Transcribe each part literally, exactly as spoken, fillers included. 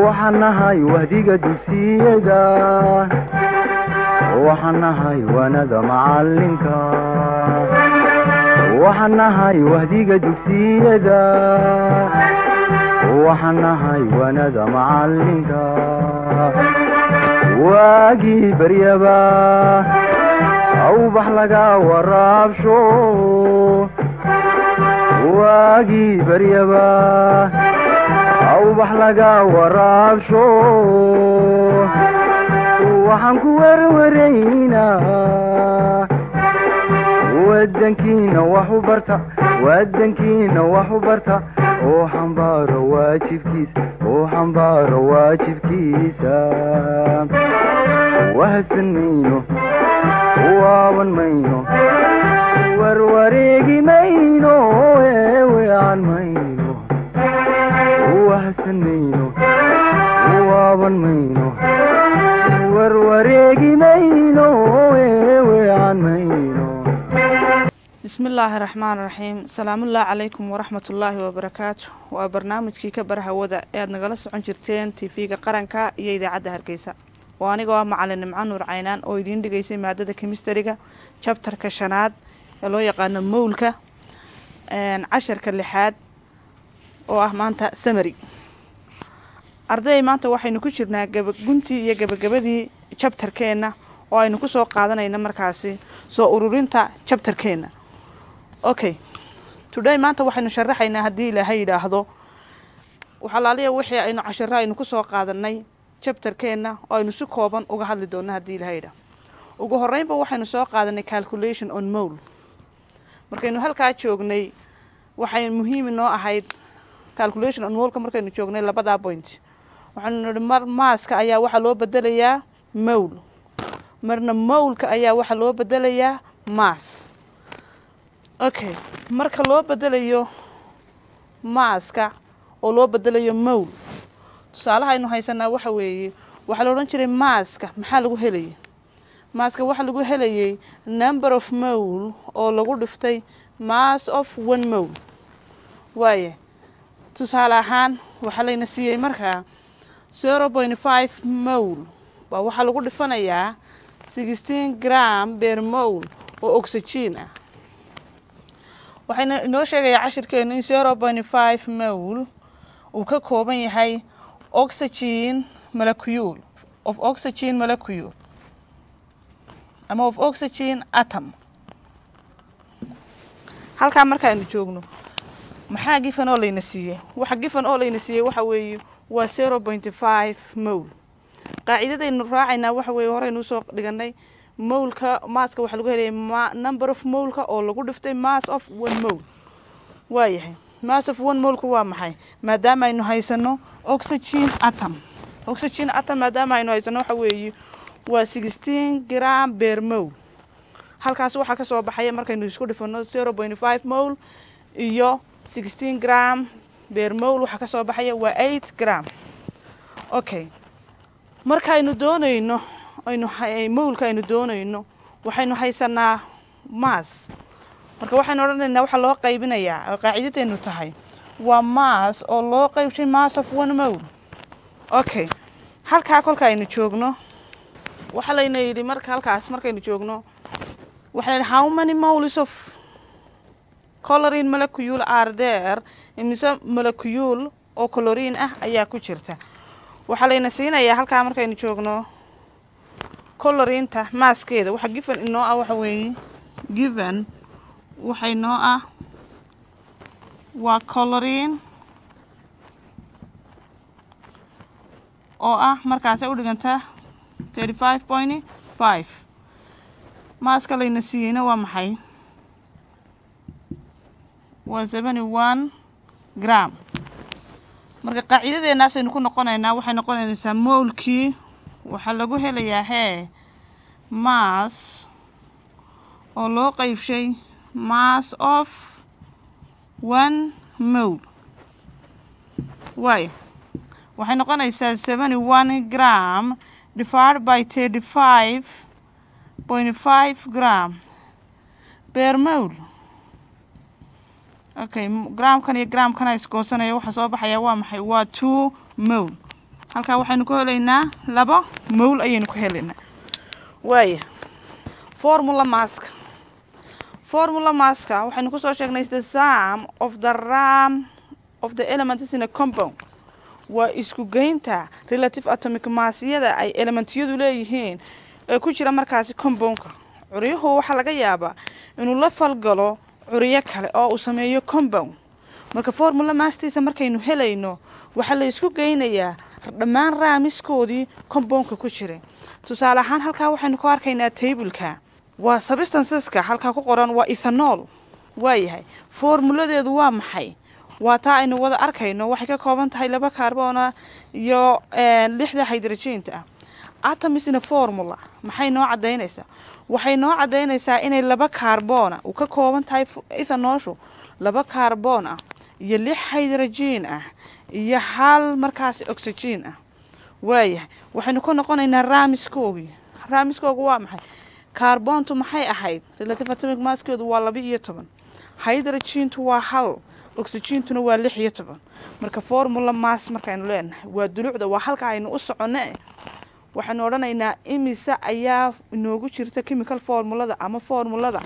وحنهاي وهديك دوسيدا وحنهاي وانا معلمك وحنهاي وهديك دوسيدا وحنهاي وانا معلمك واجي بريبا او بحلقا ورابشو واجي بريبا او بحلقا ورابشو وحن كورورينا ودنكينا وحبرتا ودنكينا وحبرتا وحنبار واجب كيس وحنبار واجب كيسا وهسنينو وابن مينو وروريقي مينو ويعن مينو وهسنينو وابن مينو وروريقي مينو ويعن مينو. بسم الله الرحمن الرحيم. السلام الله عليكم ورحمة الله وبركاته. وبرنامج كي كبرها ودا اياد نغلس عن جرتين تيفيقا قرنكا iyo idaacada Hargeysa. waa aniga macallin Nimcaan Nuur Caynaan oo idin dhigaysay maadada chemistry-ga chapter-ka shanaad ee loo yaqaan mawlka een casharka lixaad oo ah maanta summary. arday maanta waxaynu ku jirnaa gabadguntii iyo gabagabadii chapter-keena oo aynu ku soo qaadanayna markaasi soo ururinta chapter-keena. okay today maanta waxaynu sharaxaynaa hadii Ilaahay yiraahdo waxa laaliya wixii aynu casharra aynu ku soo qaadanay chapter-keena oo aynu si kooban uga hadli doonaa hadii Ilaahay yiraahdo. ugu horeynba waxaynu soo qaadanay calculation on mole. markaynu halka joognay waxay muhiim noo ahayd calculation on mole markaynu joognay labada point. waxaanu nidhi mar maaska ayaa waxa loo bedelayaa mole, marna mole-ka ayaa waxa loo bedelayaa mass. okay marka loo bedelayo maaska oo loo bedelayo mole, tusaalaha aynu haysanaa waxa weeye waxa la oran jiray maaska maxaa lagu helayay. maaska waxa lagu helayay number of mole oo lagu dhiftay mass of one mole. waaye tusaale ahaan waxa layna siiyay markaa zero point five mole waa waxa lagu dhifanayaa sixteen gram per mole oo oxygen ah. waxayna inoo sheegayaa cashirkeenu in zero point five mole uu ka kooban yahay oxygen molecule of oxygen molecule ama of oxygen atom. halka marka aynu joogno maxaa given oo layna siiyay waxa given oo layna siiyay waxa weeye waa zero point five mole. qaacidadaynu raacayna waxa weeye horeynu soo dhiganay mole-ka maaska waxa lagu helay number of mole-ka oo lagu dhiftay mass of one mole. waayahay mass of one mole ku waa maxay maadaama aynu haysano oxygen atom. oxygen atom maadaama aynu haysano waxa weeye waa sixteen gram per mole. halkaas waxa ka soo baxaya markaynu isku dhifano zero point five mole iyo sixteen gram per mole waxa ka soo baxaya waa eight gram. okay markaynu doonayno aynu mole-ka aynu doonayno waxaynu haysanaa mass. marka waxaynu oranaynaa waxa loo qaybinayaa oo qaacidadeenu tahay waa mass oo loo qaybshay mass of one mole. okay halka kolka aynu joogno waxa layna yiri marka halkaas markaynu joogno waxa how many moles of chlorine molecule are there imisa molecule oo chlorine ah ayaa ku jirta. waxa layna siinayaa halka markaynu joogno chlorine-ta maaskeeda waxa given inoo ah waxa weeye given waxay noo ah waa chlorine oo ah markaas ay u dhiganta thirty-five point five. maaska layna siiyayna waa maxay waa seventy-one gram. marka qaacidadeenaas aynu ku noqonaynaa waxay noqonaysaa mole-kii waxa lagu helayaa he mass oo loo qaybshay mass of one mole. waaye waxay noqonaysaa seventy-one gram divided by thirty-five point five gram per mole. okay gram kan iyo gram kan ay isku goosanaya waxa soo baxaya waa maxay waa two mole. halkaa waxaynu ku helaynaa laba mool ayaynu ku helaynaa waaya formula maska formula maska waxaynu kusoo sheegnay the sum of the ram of the elements in a compound waa isku geynta relative atomic mass-yada ay elementyadu leeyihiin ee ku jira markaasi compoundka curiyuhu waxaa laga yaabaa inuu la falgalo curiyo kale oo uu sameeyo compound marka formula mastiisa markaynu helayno waxaa la isku geynayaa dhammaan raamiskoodii compoundka ku jiray tusaale ahaan halkaa waxaynu ku arkaynaa tableka waa substanceska halkaa ku qoran waa ethanol waayahay formuladeedu waa maxay waa taa aynu wada arkayno waxay ka kooban tahay laba carbona iyo lixda hydrogenka ah atoms in a formula maxay noo cadaynaysaa waxay noo cadaynaysaa inay laba carbona uu ka kooban tahay ethanolshu laba carbon ah iyo lix hydrogen ah iyo hal markaas oxygen ah waayahay waxaynu ku noqonaynaa raamiskoogii raamiskoogu waa maxay carbontu maxay ahayd relative atomic masskeedu waa laba iyo toban hydrogentu waa hal oxygentuna waa lix iyo toban marka formula mass markaynu leenahay waa dulucda waa halka aynu u soconne waxaanu odhanaynaa imise ayaa inoogu jirta chemical formulada ama formulada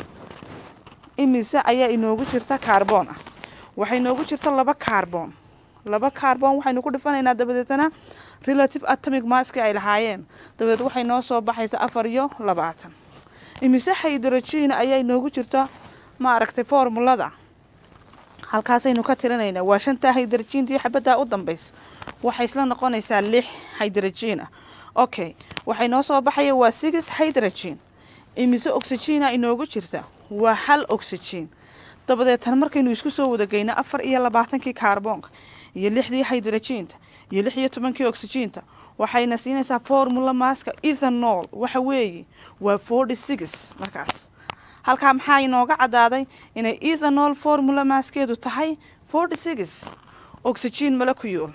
imise ayaa inoogu jirta carbon ah waxay inoogu jirta laba carbon laba carbon waxaynu ku dhifanaynaa dabadeetana relative atomic masski ay lahaayeen dabadeed waxay noo soo baxaysa afar iyo labaatan imise hydrogen ayaa inoogu jirta ma aragtay formulada halkaasaynu ka tirinaynaa waa shanta hydrogen iyo xabadda u dambaysa waxay isla noqonaysaa lix hydrogen ah okay waxay noo soo baxaya waa six hydrogen imise oxygen inoogu jirta waa hal oxygen dabadeetan markaynu isku soo wada geyno afar iyo labaatankii carbonka iyo lixdii hydrogenta iyo lix iyo tobankii oxygenta waxayna siinaysaa formula maska ethanol waxa weeye waa forty six markaas halkaa maxaa inooga cadaaday inay ethanol formula maskeedu tahay forty six oxygen molecule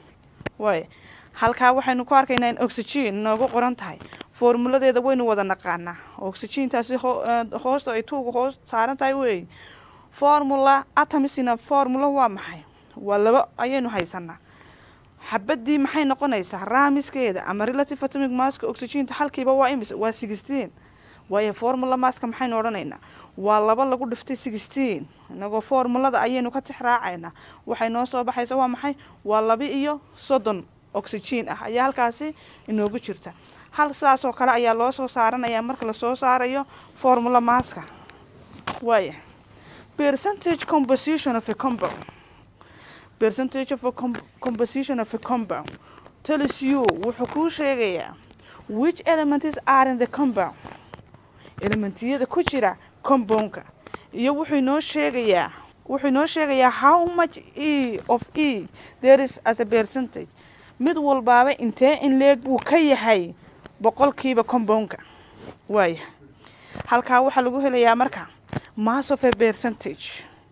waay halkaa waxaynu ku arkaynaa in oxygen noogu qoran tahay formuladeeda waynu wada naqaanaa oxygentaasi hoosta ay tuuga hoos saaran tahay weeye formula atomsina formula waa maxay waa laba ayaynu haysanaa xabadii maxay noqonaysaa raamiskeeda ama relative atomic masska oxygenta halkiiba waa imis waa sixteen waayo formula masska maxaynu odhanaynaa waa laba lagu dhiftay sixteen inagoo formulada ayaynu ka tixraacaynaa waxay noo soo baxaysa waa maxay waa laba iyo soddon oxygen ah ayaa halkaasi inoogu jirta hal saasoo kale ayaa loo soo saaranayaa marka lasoo saarayo formula maska waaya percentage composition of a compound percentage of a com composition of a compound tells you wuxuu kuu sheegayaa which elements are in the compound elementiyada ku jira compoundka iyo wuxuu inoo sheegayaa wuxuu inoo sheegayaa how much e of e there is as a percentage mid walbaaba intee in leeg buu ka yahay boqolkiiba compoundka waaya halkaa waxaa lagu helayaa marka mass of a percentage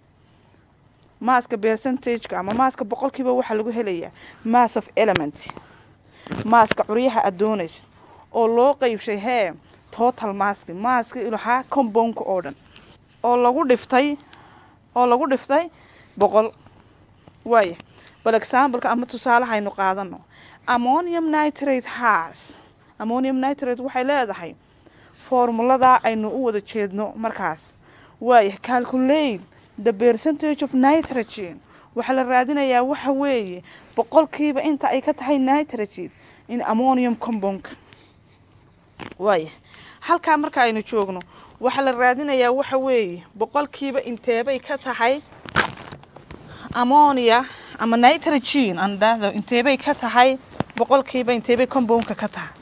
masska percentageka ama masska boqolkiiba waxaa lagu helayaa mass of element masska curyaha aad doonayso oo loo qeybshay hee total maski maski ilahaa compoundka oo dhan oo lagu dhiftay oo lagu dhiftay boqol waaya bal exampleka ama tusaalaha aynu qaadano ammonium nitrate has ammonium nitrate waxay leedahay formulada aynu u wada jeedno markaas waaya calculate the percentage of nitrogen waxa la raadinayaa waxa weeye boqolkiiba inta ay ka tahay nitrogen in ammonium compound waaya halka marka aynu joogno waxa la raadinayaa waxa weeye boqolkiiba inteebay ka tahay ammonia ama nitrogen aan dhahdo inteebay ka tahay boqolkiiba inteebay compoundka ka tahay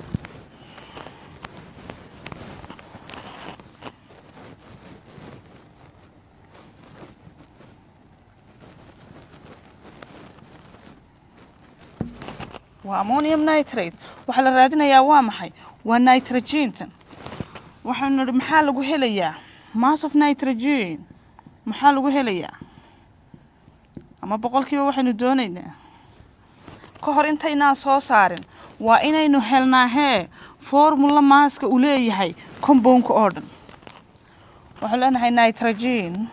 waa ammonium nitrate waxa la raadinayaa waa maxay waa nitrogen waxaanu nidhi maxaa lagu helayaa mass of nitrogen maxaa lagu helayaa ama boqolkiiba waxaynu doonaynaa ka hor intaynaan soo saarin waa inaynu helnaa hee formula masska uu leeyahay compoundka oo dhan waxaan leenahay nitrogen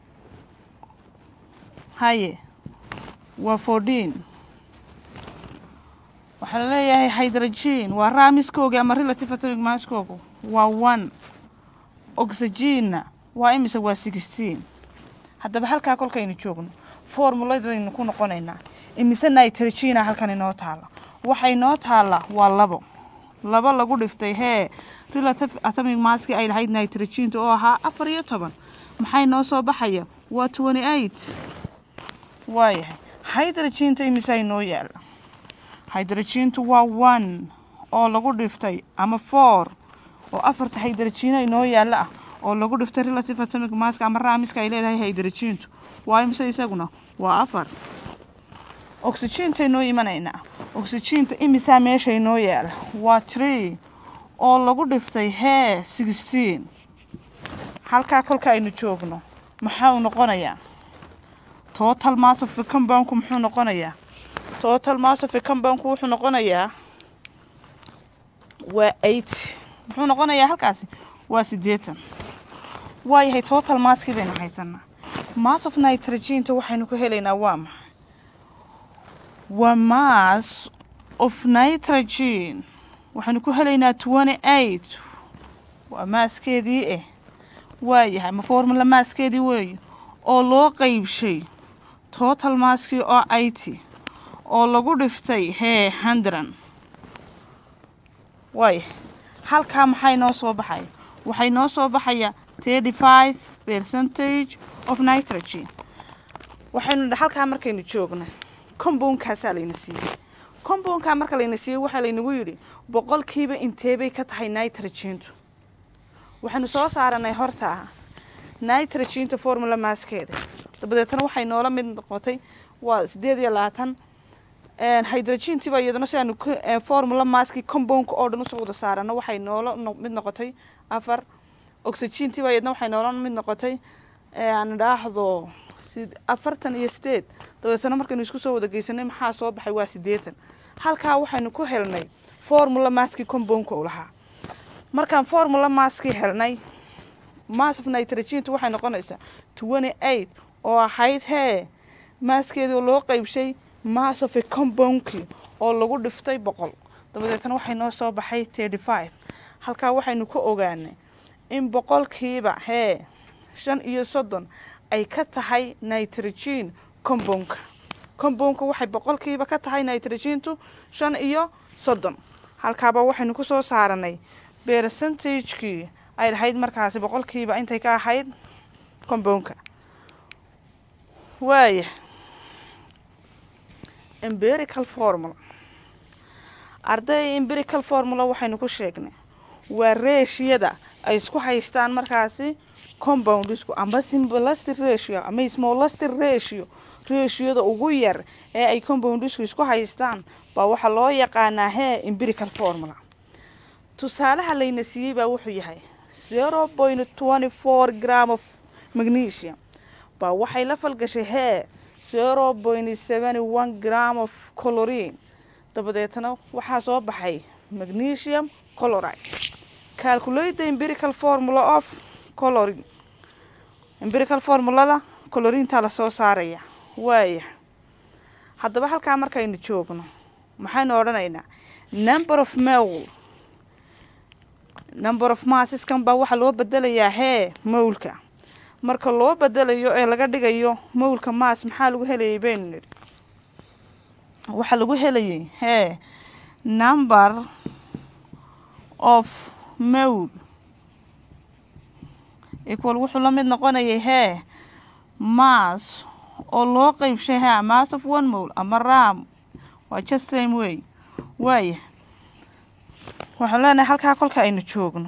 haye waa fourteen waxa la leeyahay hydrogen waa raamiskooga ama relative atomic masskooga waa one oxygen waa imisa waa sixteen haddaba halkaa kolkaynu joogno formuladaynu ku noqonaynaa imise nitrogen halkan inoo taala waxay noo taala waa labo laba lagu dhiftay hee relative atomic masski ay lahayd nitrogen oo ahaa afar iyo toban maxay noo soo baxaya waa twenty-eight waayahay hydrogen imise ay noo yaala hydrogen waa one oo lagu dhiftay ama four oo afarta hydrogen ay noo yaala ah oo lagu dhiftay relative atomic mass ama raamiska ay leedahay hydrogen waa imse isaguna waa afar oxygen tay noo imanayna oxygen imisa meesha noo yaala waa three oo lagu dhiftay hee sixteen halka kolka aynu joogno maxaa uu noqonayaa total mass of the compound muxuu noqonayaa total mass of the compound wuxuu noqonayaa waa eight muxuu noqonayaa halkaasi waa sideetan waayahay total masski baynu haysanaa mass of nitrogen waxaynu ku helaynaa waa maxay waa mass of nitrogen waxaynu ku helaynaa twenty-eight waa maaskeedii eh waayahay ma formula maaskeedii weeyo oo loo qaybshay total masski oo eighty oo lagu dhiftay hee hundred waay halkaa maxay noo soo baxay waxay noo soo baxaya thirty-five percentage of nitrogen waxaynu halkaa markaynu joogno compoundkaasaa layna siiyey compoundkaa marka layna siiyey waxaa laynagu yidhi boqolkiiba intee bay ka tahay nitrogentu waxaynu soo saaranay horta nitrogenta formula maaskeeda dabadeetana waxay noola mid noqotay waa sideed iyo labaatan hydrogen-tiba iyaduna si aanu formula masski compoundka oo dhan usoo wada saarano waxay noola mid noqotay afar oxygen-tiba iyaduna waxay noola mid noqotay aan dhaahdo afartan iyo sideed dabeetana markaynu isku soo wada geysanay maxaa soo baxay waa sideetan halkaa waxaynu ku helnay formula masski compoundka u lahaa markaan formula masski helnay mass of nitrogen waxay noqonaysaa twenty-eight oo ahayd hee maaskeedii oo loo qaybshay mass of a compoundki oo lagu dhiftay boqol dabadeetana waxay noo soo baxay thirty-five halkaa waxaynu ku ogaanay in boqolkiiba hee shan iyo soddon ay ka tahay nitrogen compoundka compoundka waxay boqolkiiba ka tahay nitrogentu shan iyo soddon halkaaba waxaynu ku soo saaranay percentage-kii ay lahayd markaasi boqolkiiba intay ka ahayd compoundka waaya empirical formula arday empirical formula waxaynu ku sheegnay waa ratio-da ay isku haystaan markaasi compoundisku ama simplistic ratio ama smallistic ratio ratio-da ugu yar ee ay compoundisku isku haystaan baa waxaa loo yaqaanaa hee empirical formula tusaalaha layna siiyey baa wuxuu yahay zero point two four gram of magnesium baa waxay la falgashay hee zero point seven one gram of chlorine dabadeetana waxaa soo baxay magnesium chloride calculate the empirical formula of chlorine empirical formulada chlorine-ta la soo saaraya waaya haddaba halkaa markaynu joogno maxaynu odhanaynaa number of mole number of masses kan baa waxaa loo bedelayaa hee mowlka marka loo bedelayo ee laga dhigayo mowlka mass maxaa lagu helayay baynu nidhi waxaa lagu helayay hee number of mole equal wuxuu la mid noqonayay hee mass oo loo qaybshay hee mass of one mole ama ram waa just same way waaya waxaan leenahay halkaa kolka aynu joogno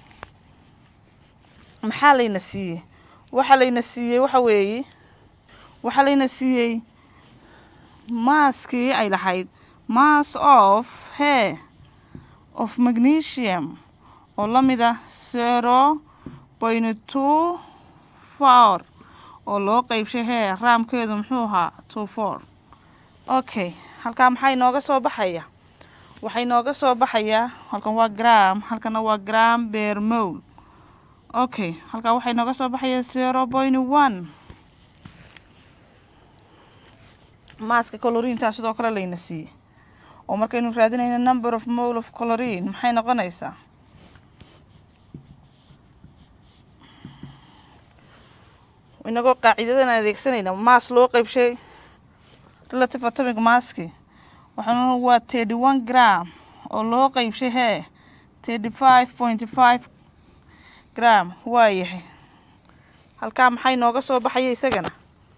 maxaa layna siiyey waxaa layna siiyey waxa weeye waxaa layna siiyey masskii ay lahayd mass of hee of magnesium oo la mid ah zero point two four oo loo qaybshay hee raamkeedu muxuu ahaa two four okay halkaa maxaa inooga soo baxaya waxay nooga soo baxayaa halkan waa gram halkana waa gram per mole okay halkaa waxay nooga soo baxaya zero point one maaska chlorine-ta sidoo kale layna siiyey oo markaynu raadinayno number of mole of chlorine maxay noqonaysaa inagoo qaacidadan adeegsanayna mass loo qaybshay relative atomic masski waxaanu waa thirty-one gram oo loo qaybshay hee thirty-five point five gram waa yahay halkaa maxay nooga soo baxaya isagana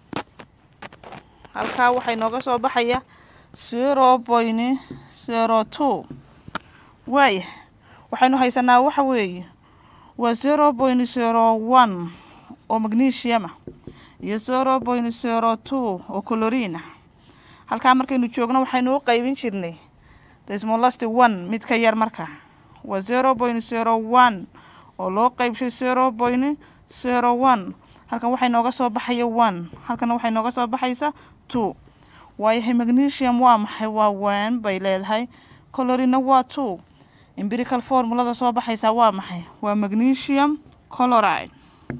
halkaa waxay nooga soo baxaya zero point zero two waa yahay waxaynu haysanaa waxa weeye waa zero point zero one oo magnesium iyo zero point zero two oo chlorine halkaa markaynu joogno waxaynu u qaybin jirnay the smallest one mid ka yar marka waa zero point zero one oo loo qaybshay zero point zero one halkan waxay nooga soo baxaya one halkan waxay nooga soo baxaysa two waayahay magnesium waa maxay waa one bay leedahay chlorine waa two empirical formulada soo baxaysa waa maxay waa magnesium chloride.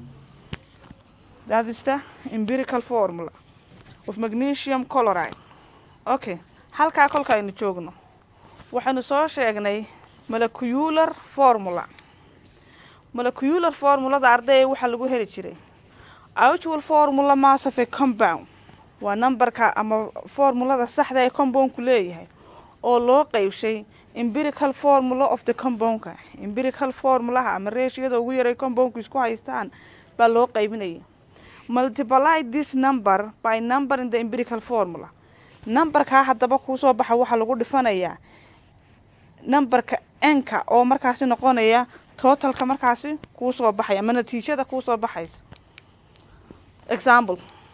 That is the empirical formula of magnesium chloride. Okay, halkaa kolka aynu joogno waxaanu soo sheegnay molecular formula. Molecular formulada ardayga waxa lagu heli jiray actual formula mass of a compound waa numberka ama formulada saxda ee compoundku leeyahay oo loo qaybshay empirical formula of the compoundka. Empirical formula ama ratio-da ugu yaray compoundku isku haystaan baa loo qaybinayay. Multiply this number by number in the empirical formula. Numberka hadaba ku soo baxa waxa lagu dhifanayaa numberka n-ka oo markaas noqonaya totalka markaas ku soo baxaya ama natiijada ku soo baxaysa. Example,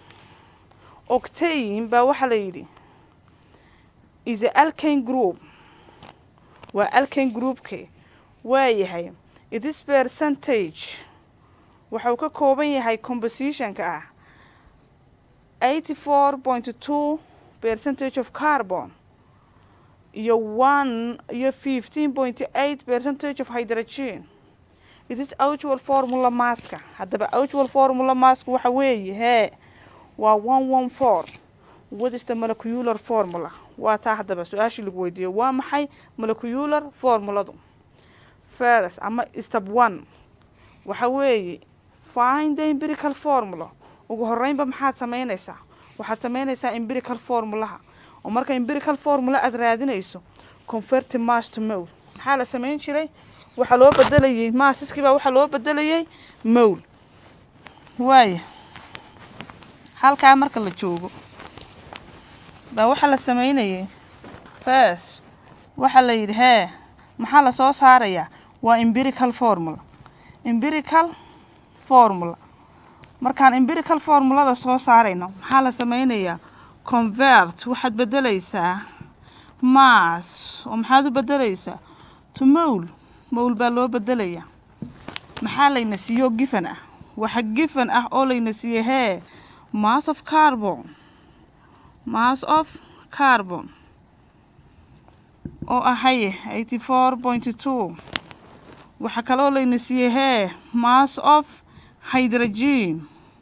octane ba waxa la yiri is a alkane group. Waa alkane groupke waa yahay it is percentage waxa uu ka kooban yahay composition-ka ah eighty-four point two percentage of carbon iyo one iyo fifteen point eight percentage of hydrogen. It is actual formula mass. Hadaba actual formula mass waxa weeye he waa one fourteen. What is the molecular formula? Waa taa hadaba su'aashi lagu weydiiyo waa maxay molecular formuladu. First ama step one waxa weeye find the empirical formula. Ugu horeynba maxaad sameynaysaa waxaad sameynaysaa empirical formulaha oo marka empirical formula aad raadinayso convert mass to mole. Maxaa la sameyn jiray waxa loo bedelayay masski baa waxa loo bedelayay mole. Waay halka marka la joogo baa waxa la sameynayay first waxa la yiraahdaa maxaa la soo saaraya waa empirical formula. Empirical formula markaan empirical formulada soo saarayno maxaa la sameynaya convert waxaad bedelaysaa mass oo maxaad u bedelaysaa to mole. mole baa loo bedelaya maxaa la inasiyo given ah waxa given ah oo la inasiyo he mass of carbon mass of carbon oo ahay eighty-four point two waxa kale oo la inasiyo he mass of hydrogen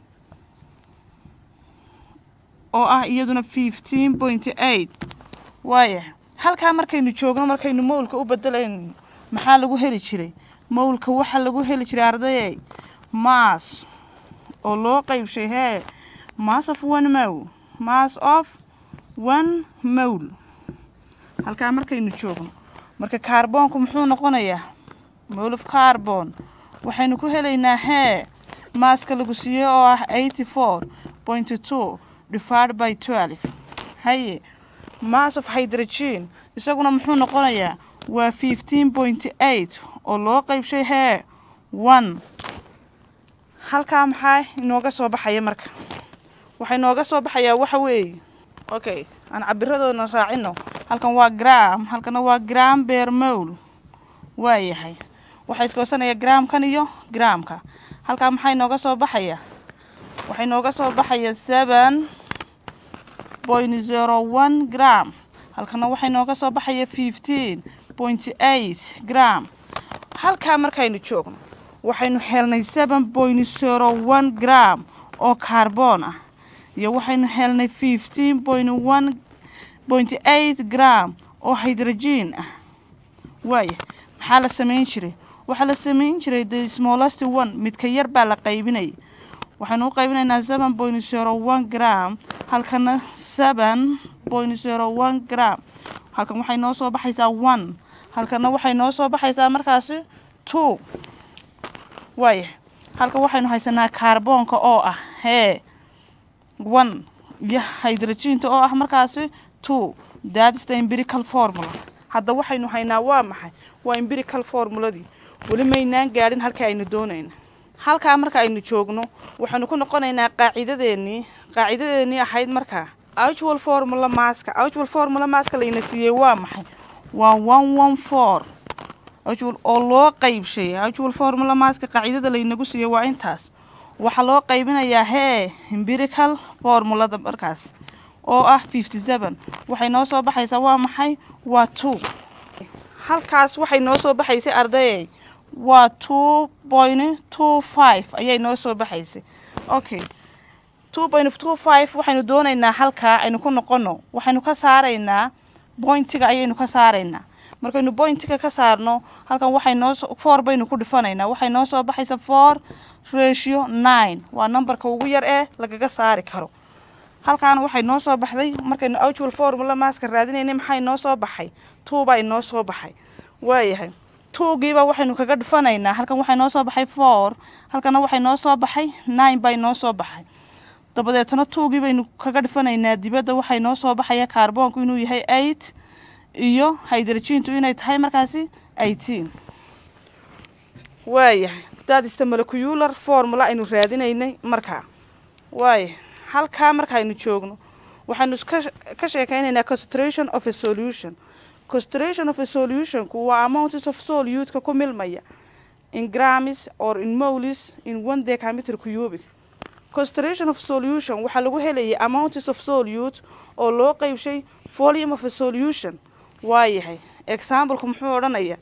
oo ah iyaduna fifteen point eight. waaya halka markaynu joogno markaynu mole-ka u bedelayno maxaa lagu heli jiray mole-ka waxa lagu heli jiray ardayay mass oo loo qaybshay he mass of one mole mass of one mole. halka markaynu joogno marka carbonku muxuu noqonayaa mole of carbon waxaynu ku helaynaa he masska lagu siiyo oo ah eighty-four point two divided by twelve. haye mass of hydrogen isaguna muxuu noqonayaa waa fifteen point eight oo loo qaybshay he one. halka maxay inooga soo baxaya marka waxay nooga soo baxaya waxa weeye okay aan cabiradoona raacino halkan waa gram halkan waa gram per mole. waa yahay waxay iskoosanaya gram-kan iyo gram-ka halka maxay nooga soo baxaya waxay nooga soo baxaya seven point zero one gram halkana waxay nooga soo baxaya fifteen point eight gram. halka markaynu joogno waxaynu helnay seven point zero one gram oo carbon ah iyo waxaynu helnay fifteen point eight gram oo hydrogen ah waay maxaa la sameyn jiray waxa la sameyn jiray the smallest one mid ka yar baa la qaybinay waxaanu qaybinaynaa seven point zero one gram halkana seven point zero one gram halkan waxay noo soo baxaysaa one halkana waxay noo soo baxaysaa markaasi two waay halka waxaynu haysanaa kaarboonka oo ah he one iyo hydrogen oo ah markaasi two that is the empirical formula hadda waxaynu haynaa waa maxay waa empirical formuladii wali maynaan gaarin halka aynu doonayna halka marka aynu joogno waxaanu ku noqonaynaa qaacidadeeni qaacidadeeni ahayd marka actual formula maska actual formula maska layna siiyay waa maxay waa one one four actual oo loo qaybshay actual formula maska qaacidada laynagu siiyay waa intaas waxa loo qaybinayaa he empirical formulada markaas oo ah fifty seven waxay noo soo baxaysaa waa maxay waa two halkaas waxay noo soo baxaysay arday waa two point two five ayay noo soo baxaysay okay two point two five waxaynu doonaynaa halka aynu ku noqono waxaynu ka saaraynaa pointiga ayaynu ka saaraynaa markaynu pointiga ka saarno halkan waxay noo four baynu ku dhifanaynaa waxay noo soo baxaysaa four ratio nine waa numberka ugu yar ee lagaga saari karo halkaan waxay noo soo baxday markaynu actual formula maska raadinaynay maxay noo soo baxay two bay noo soo baxay waayahay two giiba waxaynu kaga dhifanaynaa halkan waxay noo soo baxay four halkana waxay noo soo baxay nine bay noo soo baxay dabadeetna two giibaynu kaga dhifanaynaa dibadda waxay noo soo baxaya kaarboonku inuu yahay eight iyo hydrogentu inay tahay markaasi eighteen waayahay that is the molecular formula aynu raadinaynay markaa waayahay halkaa markaaynu joogno waxaanu ka sheekaynaynaa concentration of a solution concentration of a solution waa amounts of solute ku milmaya in grams or in moles in one decameter cubic concentration of solution waxa lagu helaya amounts of solute oo loo qaybshay volume of a solution waayahay example ku muxuu odhanaya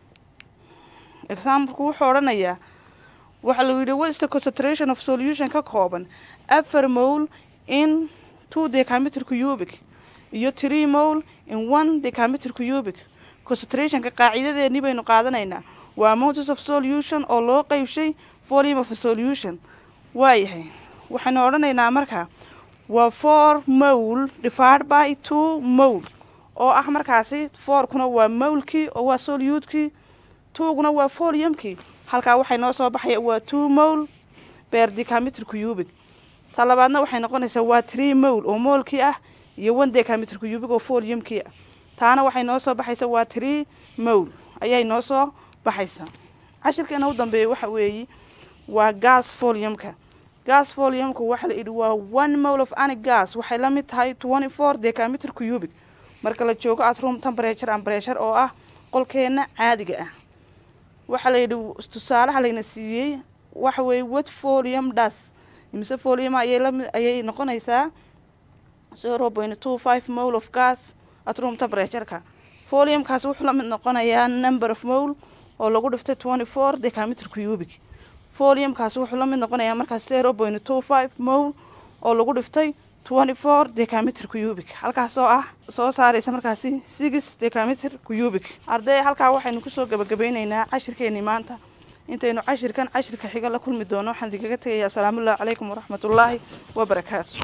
example ku wuxuu odhanaya waxa la yiri what is the concentration of solution ka kooban four mole in two decameter cubic iyo three mole in one decameter cubic concentration ka qaacidadeeni baynu qaadanaynaa waa amounts of solution oo loo qaybshay volume of a solution waayahay waxaanu odhanaynaa marka waa four mole divided by two mole oo ah markaasi four kuna waa molekii oo waa solute-kii two kuna waa volume-kii halka waxay noo soo baxay waa two mole per decameter cubic talabaadna waxay noqonaysaa waa three mole oo molekii ah iyo one decameter cubic oo volume-kii ah taana waxay noo soo baxaysaa waa three mole ayay noo soo baxaysaa cashirkeena u dambeeyay waxa weeye waa gas volume-ka gas volume-ka waxa la yidhi waa one mole of any gas waxay la mid tahay twenty-four decameter cubic marka la joogo at room temperature and pressure oo ah qolkeena caadiga ah waxa la yidhi tusaalaha layna siiyey waxa weeye what volume does imse volume ayay la ayay noqonaysaa zero point two five mole of gas at room temperature ka volume kaas wuxuu la mid noqonayaa number of mole oo lagu dhiftay twenty-four decameter cubic volume kaas wuxuu la mid noqonayaa markaas zero point two five mole oo lagu dhiftay twenty-four decameter cubic halkaas oo ah soo saaraysa markaasi six decameter cubic arday halka waxaynu ku soo gabagabeynaynaa cashirkeeni maanta intaynu cashirkan cashirka xiga la kulmi doono waxaan digaga tagayaa assalaamu alaykum waraxmatullaahi wabarakaatuh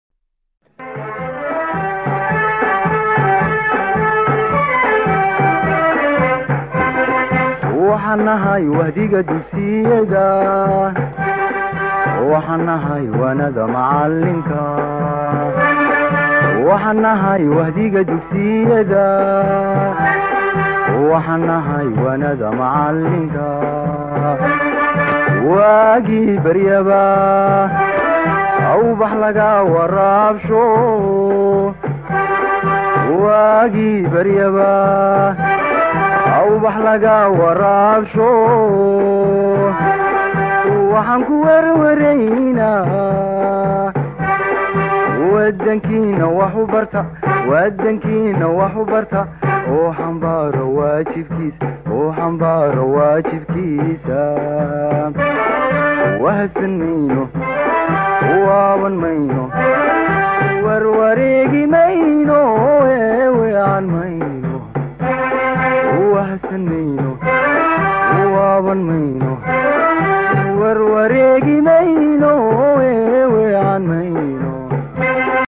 waxaan nahay wahdiga dugsiyada waxaan nahay wanada macalinka waxaan nahay wahdiga dugsiyada waxaan nahay wanada macalinka waagii baryaba awbax laga waraabsho waagii baryaba awbax laga waraabsho waxaan ku warwaraynaa wadankiina wax u barta wadankiina wax u barta oo xambaaro waajibkiisa oo xambaaro waajibkiisa wahsan mayno waaban mayno war